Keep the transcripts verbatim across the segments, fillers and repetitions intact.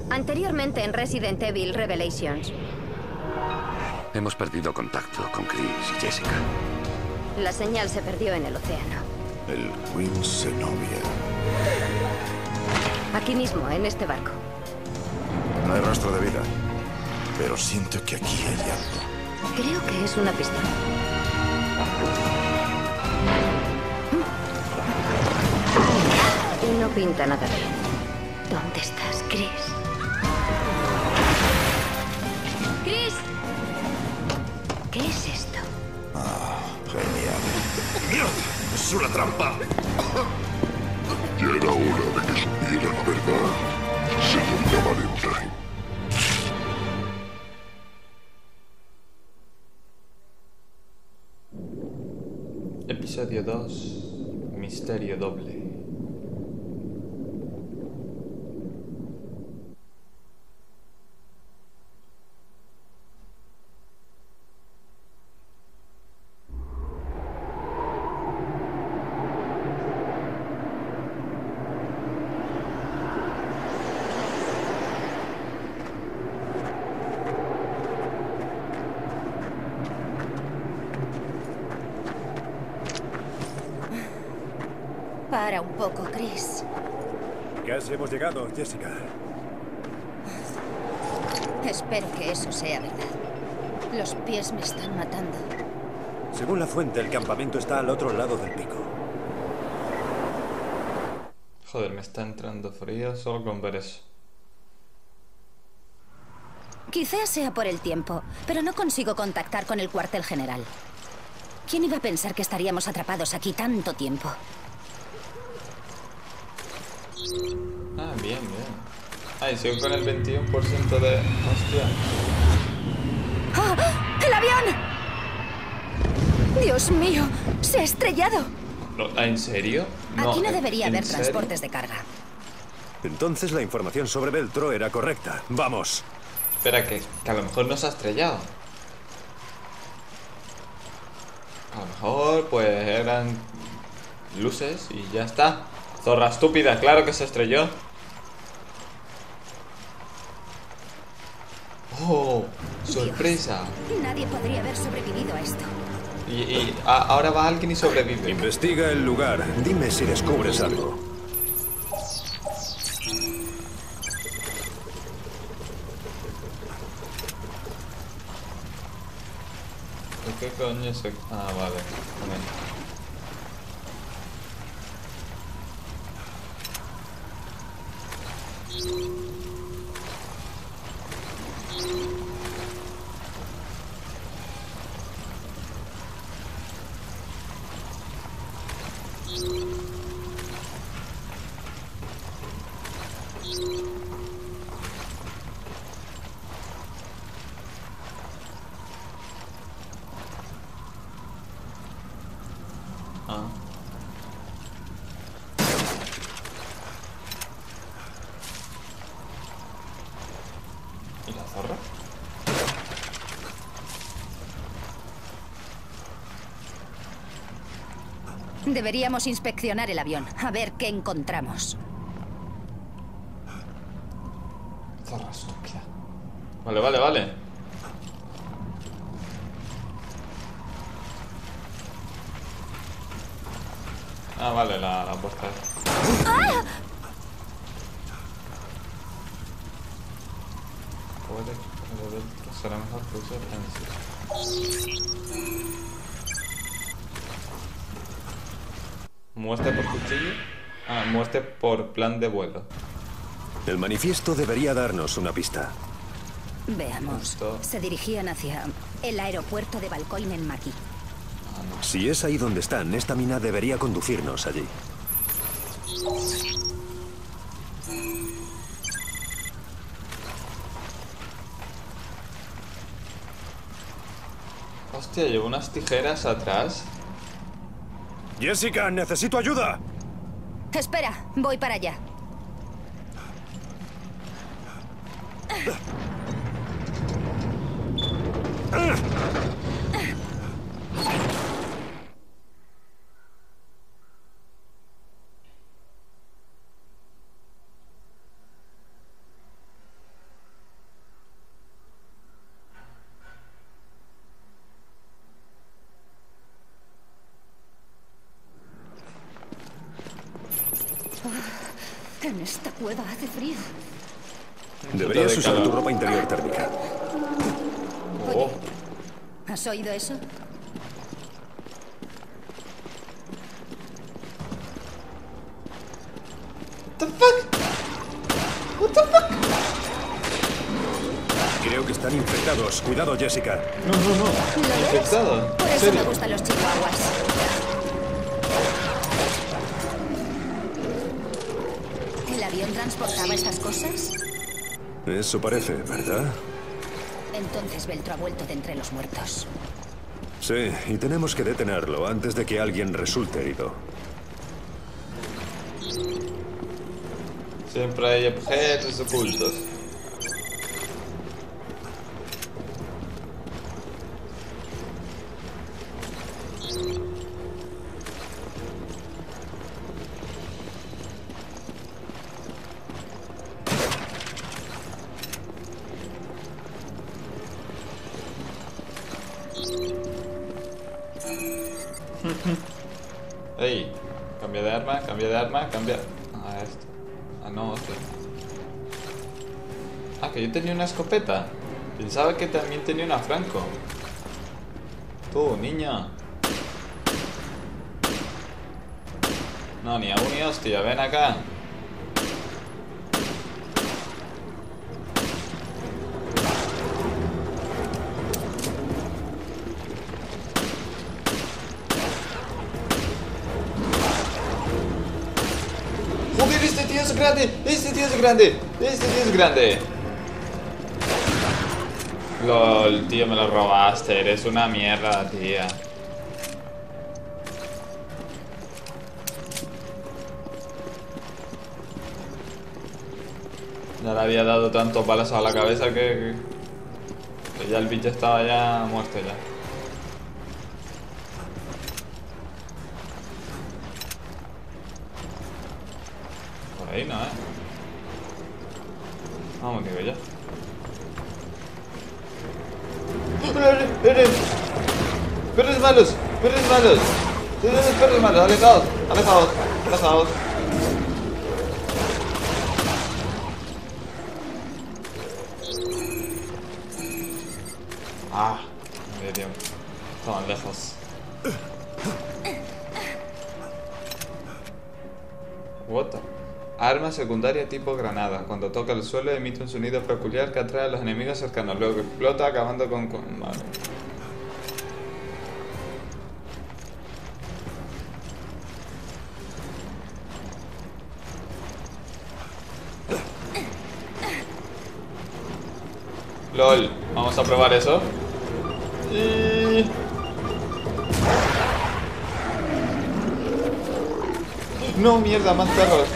Anteriormente en Resident Evil Revelations. Hemos perdido contacto con Chris y Jessica. La señal se perdió en el océano. El Queen Zenobia. Aquí mismo, en este barco. No hay rastro de vida, pero siento que aquí hay algo. Creo que es una pista. Y no pinta nada bien. ¿Dónde estás, Chris? ¡Chris! ¿Qué es esto? Ah, genial. ¡Mierda! ¡Es una trampa! Ya era hora de que supiera la verdad, señorita Valentine. Episodio dos. Misterio doble. Para un poco, Chris. Casi hemos llegado, Jessica. Espero que eso sea verdad. Los pies me están matando. Según la fuente, el campamento está al otro lado del pico. Joder, me está entrando frío solo con ver eso. Quizás sea por el tiempo, pero no consigo contactar con el cuartel general. ¿Quién iba a pensar que estaríamos atrapados aquí tanto tiempo? Ah, bien, bien. Ah, y sigo con el veintiuno por ciento de... Hostia. ¡Ah! ¡El avión! ¡Dios mío! ¡Se ha estrellado! No, ¿en serio? Aquí no ¿en- debería en haber serio? transportes de carga. Entonces la información sobre Beltro era correcta. ¡Vamos! Espera, que, que a lo mejor no se ha estrellado. A lo mejor, pues, eran luces y ya está. Zorra estúpida, claro que se estrelló. ¡Oh! ¡Sorpresa! Dios, nadie podría haber sobrevivido a esto. Y, y a- ahora va alguien y sobrevive. Investiga el lugar. Dime si descubres algo. ¿Qué coño se...? Ah, vale. Vale. Ah. ¿Y la zorra? Deberíamos inspeccionar el avión, a ver qué encontramos. Zorra estúpida. Vale, vale, vale. Ah, vale, la, la puerta. ¡Ah! Puede, puede, será mejor que use el Muerte por cuchillo. Ah, muerte por plan de vuelo. El manifiesto debería darnos una pista. Veamos. Esto- Se dirigían hacia el aeropuerto de Valcoin en Maki. Si es ahí donde están, esta mina debería conducirnos allí. Hostia, llevo unas tijeras atrás. Jessica, necesito ayuda. Espera, voy para allá. Esta cueva hace frío. Deberías de usar calor. tu ropa interior térmica. Oh, ¿Has oído eso? what the fuck? What the fuck? Creo que están infectados. Cuidado, Jessica. No, no, no. ¿Lo ves? Infectado. Por ¿En eso serio? me gustan los chihuahuas. ¿El avión transportaba estas cosas? Eso parece, ¿verdad? Entonces Veltro ha vuelto de entre los muertos. Sí, y tenemos que detenerlo antes de que alguien resulte herido. Siempre hay objetos ocultos. Ey, cambia de arma, cambia de arma, cambia. Ah, esto. Ah, no, hostia. Ah, que yo tenía una escopeta. Pensaba que también tenía una franco. Tú, niña. No, ni aún ni hostia, ven acá. Joder, este tío es grande, este tío es grande, este tío es grande. Lol, tío, me lo robaste, eres una mierda, tía. Ya le había dado tantos balas a la cabeza que, que, que ya el bicho estaba ya muerto ya. Por ahí no, eh. Vamos, digo ya. ¡Perros! ¡Perros malos! ¡Perros malos! ¡Perros malos! ¡Alejaos! ¡Alejaos! ¡Alejaos! Ah, me dio. Estaban lejos. What the? Arma secundaria tipo granada. Cuando toca el suelo emite un sonido peculiar que atrae a los enemigos cercanos. Luego explota acabando con... con... Vale. LOL, vamos a probar eso. Y... No, mierda, más perros.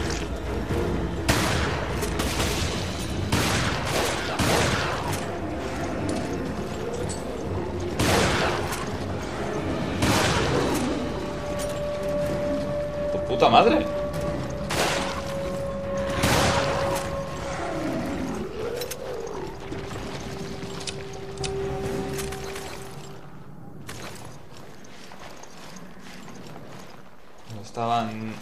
¡Tu puta madre! Estaban...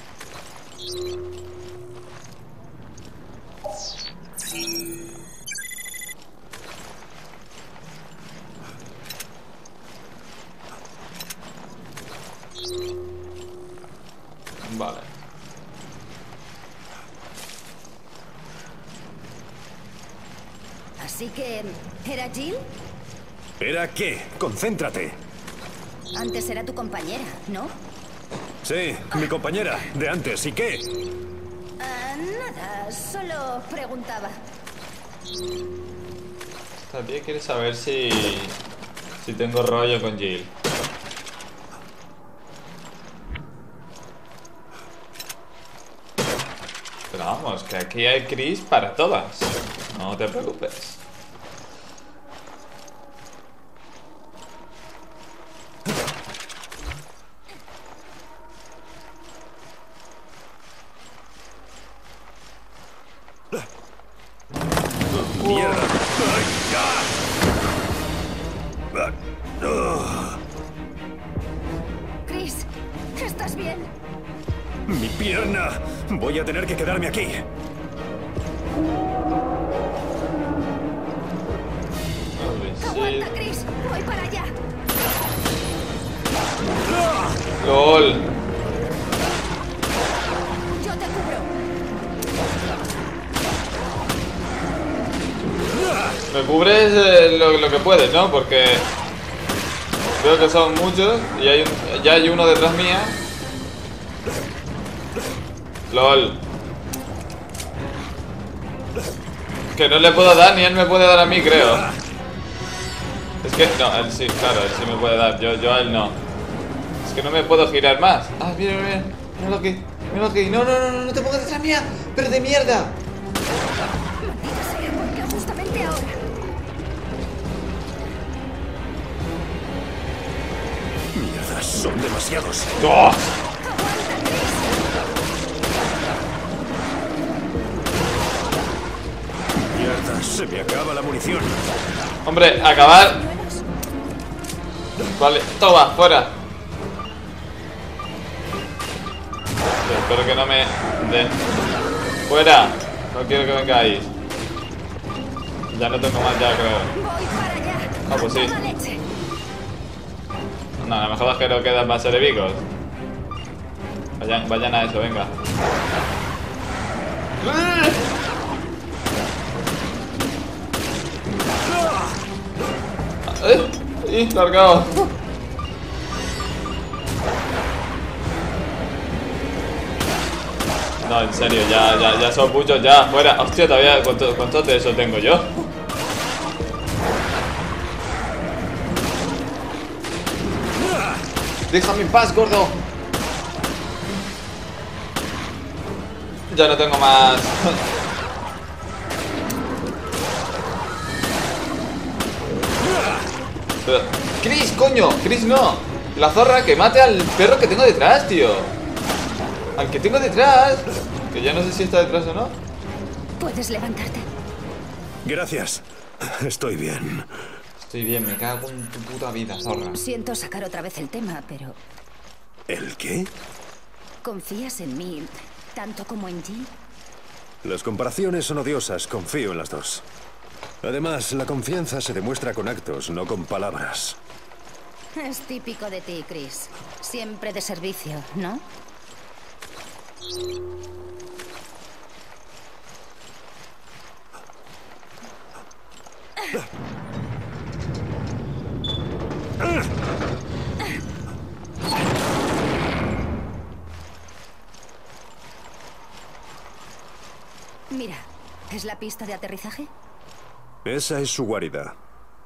Vale. Así que... ¿era Jill? ¿Era qué? Concéntrate. Antes era tu compañera, ¿no? Sí, mi compañera de antes. ¿Y qué? Ah, nada, solo preguntaba. Esta tía quiere saber si... Si tengo rollo con Jill. Pero vamos, que aquí hay Chris para todas. No te preocupes. ¡Mierda! ¡Ay, ya! Ah, Chris, ¿estás bien? Mi ¡Pierna! Voy a tener que quedarme aquí. ¡Aguanta, Chris! ¡Voy para allá! ¡Lol! ¡Yo te cubro! Me cubres eh, lo, lo que puedes, ¿no? Porque veo que son muchos y hay un, ya hay uno detrás mía. ¡Lol! Que no le puedo dar ni él me puede dar a mí, creo. Es que, no, él sí, claro, él sí me puede dar, yo, yo a él no. Es que no me puedo girar más. Ah, mira, mira, míralo aquí, míralo aquí. No, no, no, no, no te pongas detrás mía, pero de mierda. Maldita sea, ¿por qué justamente ahora? Mierda, son demasiados. ¡Oh! Mierda, se me acaba la munición. Hombre, acabar. Vale, toma, fuera. Espero que no me den. Fuera. No quiero que vengáis. Ya no tengo más, ya creo. Voy para allá. Ah, pues sí. A toda leche. No, la mejor es que no quedan más enemigos. Vayan, vayan a eso, venga. ¡Eh! ¡Y largado! No, en serio, ya, ya, ya son muchos, ya, fuera. Hostia, todavía, ¿cuánto, cuánto de eso tengo yo? Déjame en paz, gordo. Ya no tengo más. Pero, Chris, coño, Chris no. La zorra que mate al perro que tengo detrás, tío. Al que tengo detrás. Que ya no sé si está detrás o no. ¿Puedes levantarte? Gracias. Estoy bien. Estoy bien, me cago en tu puta vida, zorra. Siento sacar otra vez el tema, pero ¿El qué? ¿confías en mí tanto como en Jill? Las comparaciones son odiosas, confío en las dos. Además, la confianza se demuestra con actos, no con palabras. Es típico de ti, Chris. Siempre de servicio, ¿no? Mira, ¿es la pista de aterrizaje? Esa es su guarida.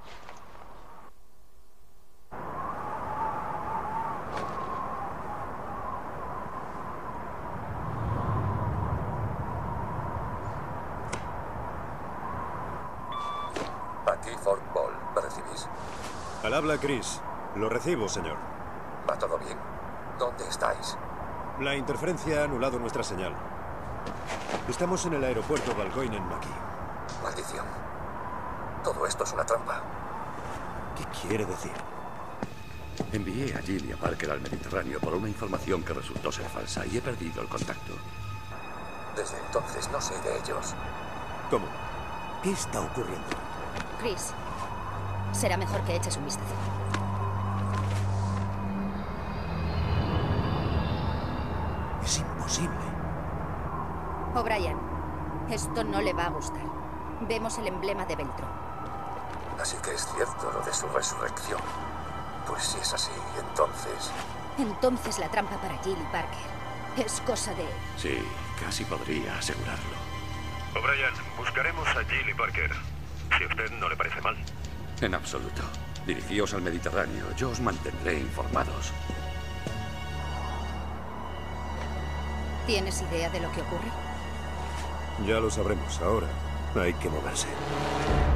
Aquí Fort Ball. ¿Me recibís? Al habla Chris. Lo recibo, señor. ¿Va todo bien? ¿Dónde estáis? La interferencia ha anulado nuestra señal. Estamos en el aeropuerto Valcoinen Maki. Maldición. Todo esto es una trampa. ¿Qué quiere decir? Envié a Jill y a Parker al Mediterráneo por una información que resultó ser falsa y he perdido el contacto. Desde entonces no sé de ellos. ¿Cómo? ¿Qué está ocurriendo? Chris, será mejor que eches un vistazo. Es imposible. O'Brien, esto no le va a gustar. Vemos el emblema de Veltro. Así que es cierto lo de su resurrección. Pues si es así, entonces... Entonces la trampa para Jill y Parker es cosa de... Sí, casi podría asegurarlo. O'Brien, buscaremos a Jill y Parker. Si a usted no le parece mal. En absoluto. Dirigíos al Mediterráneo. Yo os mantendré informados. ¿Tienes idea de lo que ocurre? Ya lo sabremos ahora. Hay que moverse.